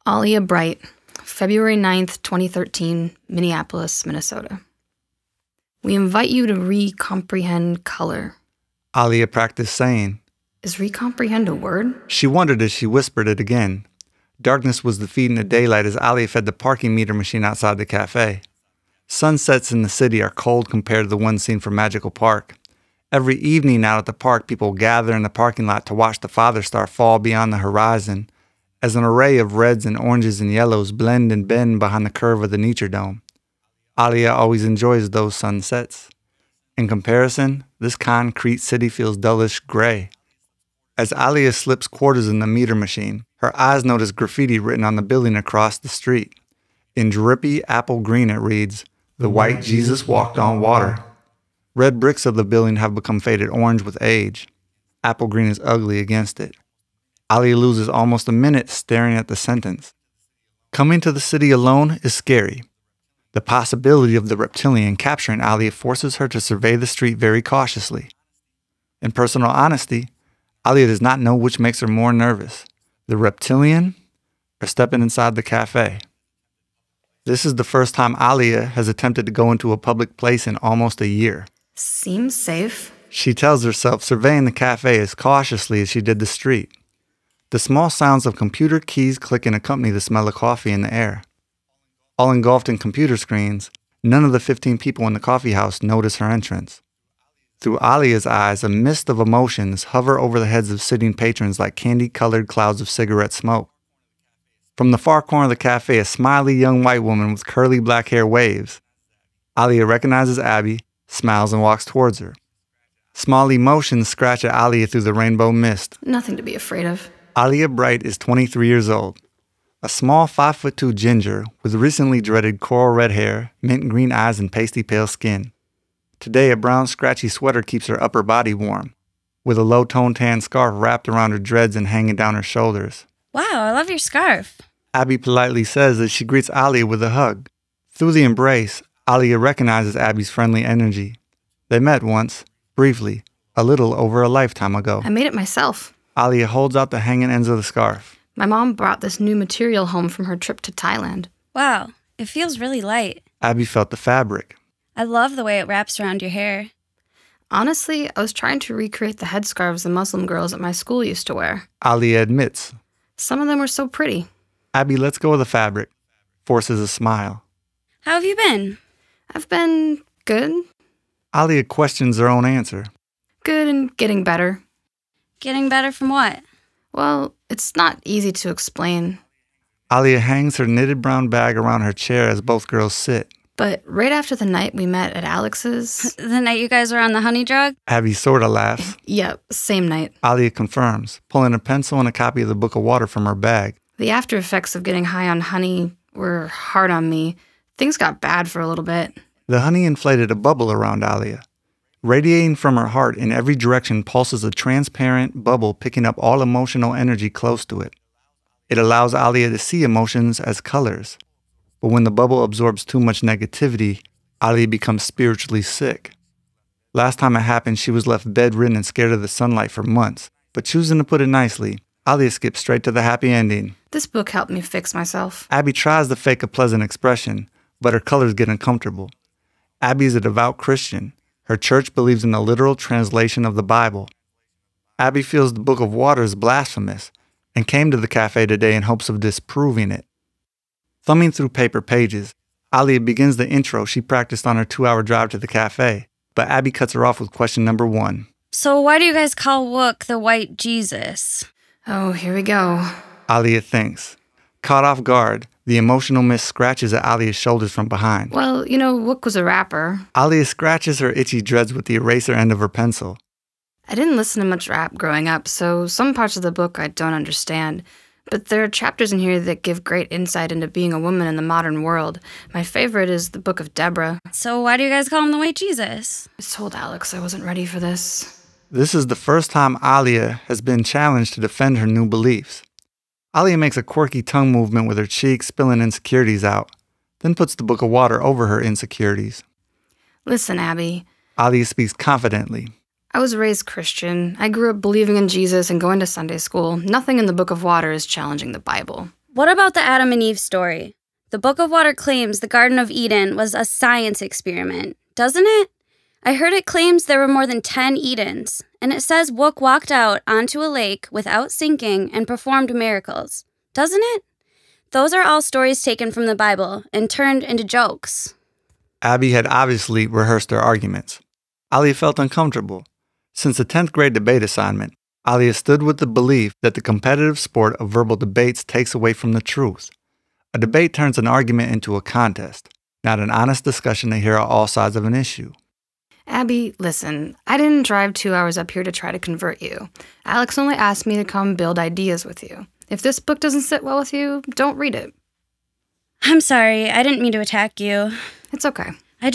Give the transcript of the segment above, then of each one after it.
Alia Bright, February 9th, 2013, Minneapolis, Minnesota. We invite you to recomprehend color. Alia practiced saying. Is recomprehend a word? She wondered as she whispered it again. Darkness was defeating the daylight as Alia fed the parking meter machine outside the cafe. Sunsets in the city are cold compared to the one seen from Magical Park. Every evening out at the park, people gather in the parking lot to watch the Father Star fall beyond the horizon as an array of reds and oranges and yellows blend and bend behind the curve of the Nature Dome. Alia always enjoys those sunsets. In comparison, this concrete city feels dullish gray. As Alia slips quarters in the meter machine, her eyes notice graffiti written on the building across the street. In drippy apple green it reads, "The white Jesus walked on water." Red bricks of the building have become faded orange with age. Apple green is ugly against it. Alia loses almost a minute staring at the sentence. Coming to the city alone is scary. The possibility of the reptilian capturing Alia forces her to survey the street very cautiously. In personal honesty, Alia does not know which makes her more nervous, the reptilian or stepping inside the cafe. This is the first time Alia has attempted to go into a public place in almost a year. Seems safe. She tells herself, surveying the cafe as cautiously as she did the street. The small sounds of computer keys clicking accompany the smell of coffee in the air. All engulfed in computer screens, none of the 15 people in the coffee house notice her entrance. Through Alia's eyes, a mist of emotions hover over the heads of sitting patrons like candy-colored clouds of cigarette smoke. From the far corner of the cafe, a smiley young white woman with curly black hair waves. Alia recognizes Abby, smiles and walks towards her. Small emotions scratch at Alia through the rainbow mist. Nothing to be afraid of. Alia Bright is 23 years old. A small 5'2" ginger with recently dreaded coral red hair, mint green eyes, and pasty pale skin. Today, a brown scratchy sweater keeps her upper body warm, with a low-toned tan scarf wrapped around her dreads and hanging down her shoulders. Wow, I love your scarf. Abby politely says as she greets Alia with a hug. Through the embrace, Alia recognizes Abby's friendly energy. They met once, briefly, a little over a lifetime ago. I made it myself. Alia holds out the hanging ends of the scarf. My mom brought this new material home from her trip to Thailand. Wow, it feels really light. Abby felt the fabric. I love the way it wraps around your hair. Honestly, I was trying to recreate the headscarves the Muslim girls at my school used to wear. Alia admits. Some of them were so pretty. Abby lets go of the fabric, forces a smile. How have you been? I've been good. Alia questions her own answer. Good and getting better. Getting better from what? Well, it's not easy to explain. Alia hangs her knitted brown bag around her chair as both girls sit. But right after the night we met at Alex's... The night you guys were on the honey drug? Abby sorta laughs. Yep, same night. Alia confirms, pulling a pencil and a copy of the Book of Water from her bag. The after effects of getting high on honey were hard on me. Things got bad for a little bit. The honey inflated a bubble around Alia. Radiating from her heart in every direction pulses a transparent bubble picking up all emotional energy close to it. It allows Alia to see emotions as colors. But when the bubble absorbs too much negativity, Alia becomes spiritually sick. Last time it happened, she was left bedridden and scared of the sunlight for months. But choosing to put it nicely, Alia skips straight to the happy ending. This book helped me fix myself. Abby tries to fake a pleasant expression, but her colors get uncomfortable. Abby is a devout Christian. Her church believes in the literal translation of the Bible. Abby feels the Book of Water is blasphemous and came to the cafe today in hopes of disproving it. Thumbing through paper pages, Alia begins the intro she practiced on her 2-hour drive to the cafe, but Abby cuts her off with question number 1. So why do you guys call Wook the White Jesus? Oh, here we go. Alia thinks. Caught off guard, the emotional mist scratches at Alia's shoulders from behind. Well, you know, Wook was a rapper. Alia scratches her itchy dreads with the eraser end of her pencil. I didn't listen to much rap growing up, so some parts of the book I don't understand. But there are chapters in here that give great insight into being a woman in the modern world. My favorite is the Book of Deborah. So why do you guys call him the White Jesus? I told Alex I wasn't ready for this. This is the first time Alia has been challenged to defend her new beliefs. Alia makes a quirky tongue movement with her cheek, spilling insecurities out, then puts the Book of Water over her insecurities. Listen, Abby. Alia speaks confidently. I was raised Christian. I grew up believing in Jesus and going to Sunday school. Nothing in the Book of Water is challenging the Bible. What about the Adam and Eve story? The Book of Water claims the Garden of Eden was a science experiment, doesn't it? I heard it claims there were more than 10 Edens, and it says Wook walked out onto a lake without sinking and performed miracles, doesn't it? Those are all stories taken from the Bible and turned into jokes. Abby had obviously rehearsed her arguments. Alia felt uncomfortable. Since the 10th grade debate assignment, Alia stood with the belief that the competitive sport of verbal debates takes away from the truth. A debate turns an argument into a contest, not an honest discussion to hear all sides of an issue. Abby, listen, I didn't drive 2 hours up here to try to convert you. Alex only asked me to come build ideas with you. If this book doesn't sit well with you, don't read it. I'm sorry, I didn't mean to attack you. It's okay.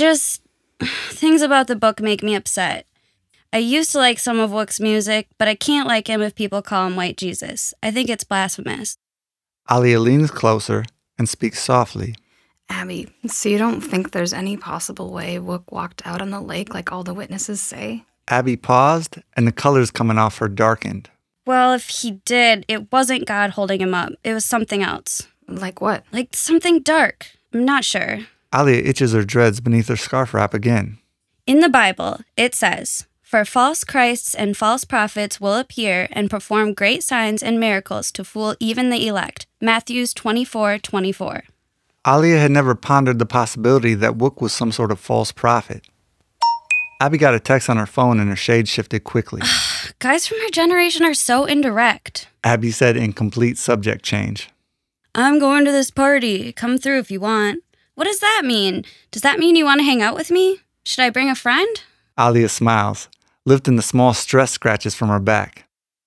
Things about the book make me upset. I used to like some of Wook's music, but I can't like him if people call him White Jesus. I think it's blasphemous. Alia leans closer and speaks softly. Abby, so you don't think there's any possible way Wook walked out on the lake like all the witnesses say? Abby paused, and the colors coming off her darkened. Well, if he did, it wasn't God holding him up. It was something else. Like what? Like something dark. I'm not sure. Alia itches her dreads beneath her scarf wrap again. In the Bible, it says, "For false Christs and false prophets will appear and perform great signs and miracles to fool even the elect." Matthew 24:24. Alia had never pondered the possibility that Wook was some sort of false prophet. Abby got a text on her phone and her shade shifted quickly. Guys from our generation are so indirect. Abby said in complete subject change. I'm going to this party. Come through if you want. What does that mean? Does that mean you want to hang out with me? Should I bring a friend? Alia smiles, lifting the small stress scratches from her back.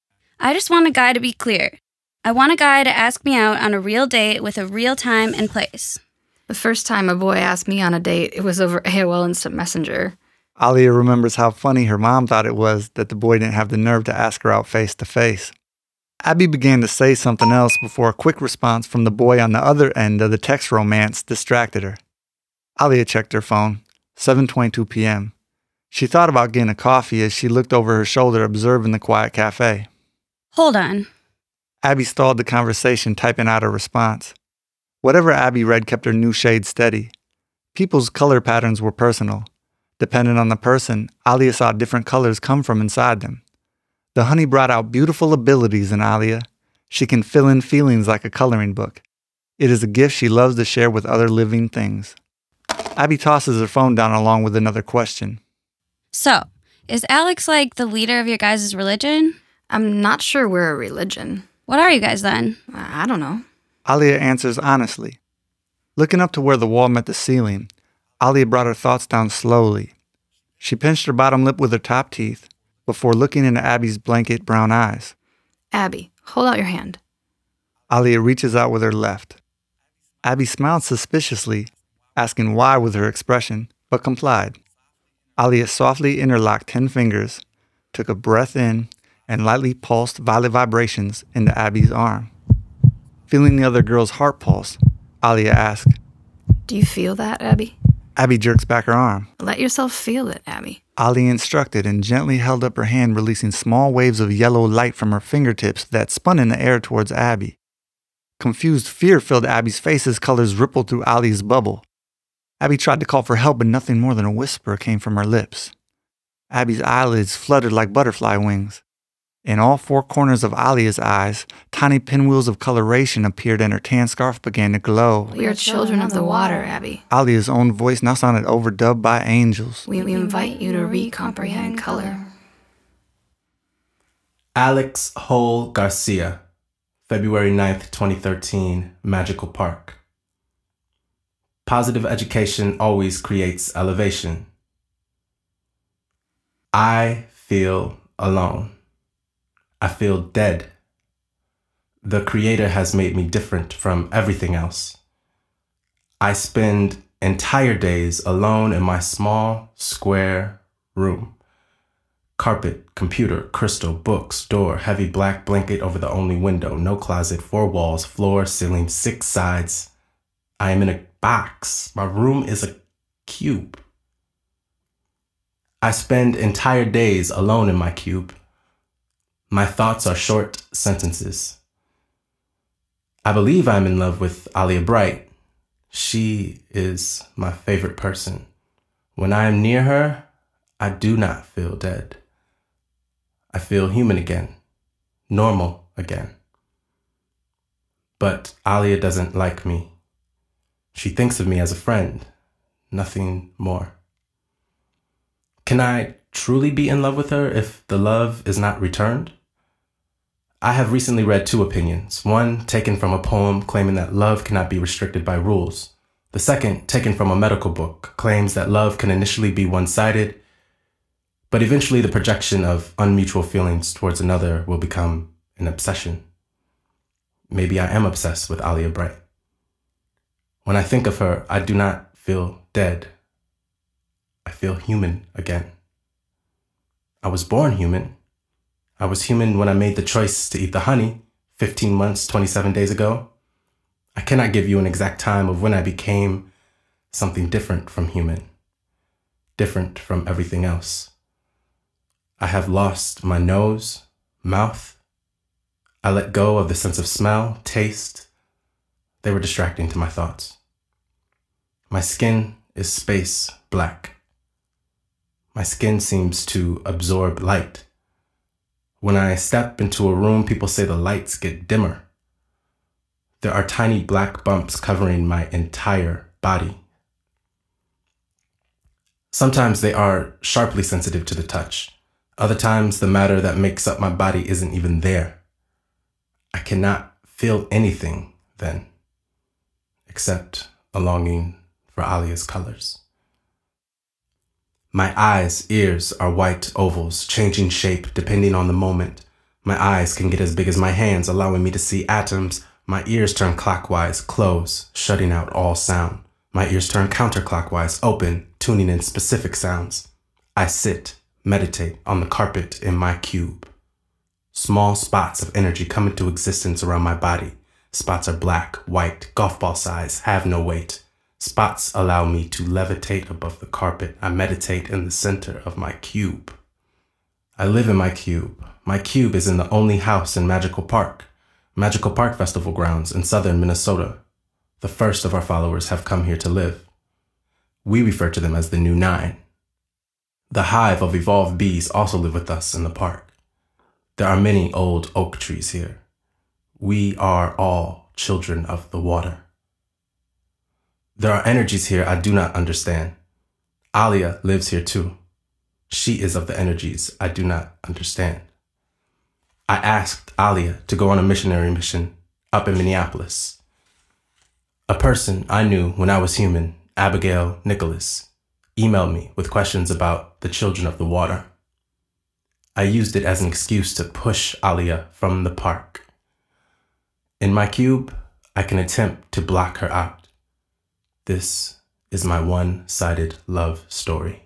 I just want a guy to be clear. I want a guy to ask me out on a real date with a real time and place. The first time a boy asked me on a date, it was over AOL Instant Messenger. Alia remembers how funny her mom thought it was that the boy didn't have the nerve to ask her out face to face. Abby began to say something else before a quick response from the boy on the other end of the text romance distracted her. Alia checked her phone, 7:22 p.m. She thought about getting a coffee as she looked over her shoulder observing the quiet cafe. Hold on. Abby stalled the conversation, typing out a response. Whatever Abby read kept her new shade steady. People's color patterns were personal. Depending on the person, Alia saw different colors come from inside them. The honey brought out beautiful abilities in Alia. She can fill in feelings like a coloring book. It is a gift she loves to share with other living things. Abby tosses her phone down along with another question. So, is Alex like the leader of your guys' religion? I'm not sure we're a religion. What are you guys then? I don't know. Alia answers honestly. Looking up to where the wall met the ceiling, Alia brought her thoughts down slowly. She pinched her bottom lip with her top teeth before looking into Abby's blanket brown eyes. Abby, hold out your hand. Alia reaches out with her left. Abby smiled suspiciously, asking why with her expression, but complied. Alia softly interlocked 10 fingers, took a breath in, and lightly pulsed violet vibrations into Abby's arm. Feeling the other girl's heart pulse, Alia asked, Do you feel that, Abby? Abby jerks back her arm. Let yourself feel it, Abby. Alia instructed and gently held up her hand, releasing small waves of yellow light from her fingertips that spun in the air towards Abby. Confused fear filled Abby's face as colors rippled through Alia's bubble. Abby tried to call for help, but nothing more than a whisper came from her lips. Abby's eyelids fluttered like butterfly wings. In all 4 corners of Alia's eyes, tiny pinwheels of coloration appeared and her tan scarf began to glow. We are children of the water, Abby. Alia's own voice now sounded overdubbed by angels. We invite you to re-comprehend color. Alex Hole Garcia, February 9th, 2013, Magical Park. Positive education always creates elevation. I feel alone. I feel dead. The Creator has made me different from everything else. I spend entire days alone in my small, square room. Carpet, computer, crystal, books, door, heavy black blanket over the only window, no closet, 4 walls, floor, ceiling, 6 sides. I am in a box. My room is a cube. I spend entire days alone in my cube. My thoughts are short sentences. I believe I'm in love with Alia Bright. She is my favorite person. When I am near her, I do not feel dead. I feel human again, normal again. But Alia doesn't like me. She thinks of me as a friend, nothing more. Can I truly be in love with her if the love is not returned? I have recently read two opinions. One taken from a poem claiming that love cannot be restricted by rules. The second, taken from a medical book, claims that love can initially be one-sided, but eventually the projection of unmutual feelings towards another will become an obsession. Maybe I am obsessed with Alia Bright. When I think of her, I do not feel dead. I feel human again. I was born human. I was human when I made the choice to eat the honey 15 months, 27 days ago. I cannot give you an exact time of when I became something different from human, different from everything else. I have lost my nose, mouth. I let go of the sense of smell, taste. They were distracting to my thoughts. My skin is space black. My skin seems to absorb light. When I step into a room, people say the lights get dimmer. There are tiny black bumps covering my entire body. Sometimes they are sharply sensitive to the touch. Other times, the matter that makes up my body isn't even there. I cannot feel anything then, except a longing for Alia's colors. My eyes, ears are white ovals, changing shape depending on the moment. My eyes can get as big as my hands, allowing me to see atoms. My ears turn clockwise, close, shutting out all sound. My ears turn counterclockwise, open, tuning in specific sounds. I sit, meditate on the carpet in my cube. Small spots of energy come into existence around my body. Spots are black, white, golf ball size, have no weight. Spots allow me to levitate above the carpet. I meditate in the center of my cube. I live in my cube. My cube is in the only house in Magical Park Festival grounds in southern Minnesota. The first of our followers have come here to live. We refer to them as the New Nine. The hive of evolved bees also live with us in the park. There are many old oak trees here. We are all children of the water. There are energies here I do not understand. Alia lives here too. She is of the energies I do not understand. I asked Alia to go on a missionary mission up in Minneapolis. A person I knew when I was human, Abigail Nicholas, emailed me with questions about the children of the water. I used it as an excuse to push Alia from the park. In my cube, I can attempt to block her out. This is my one-sided love story.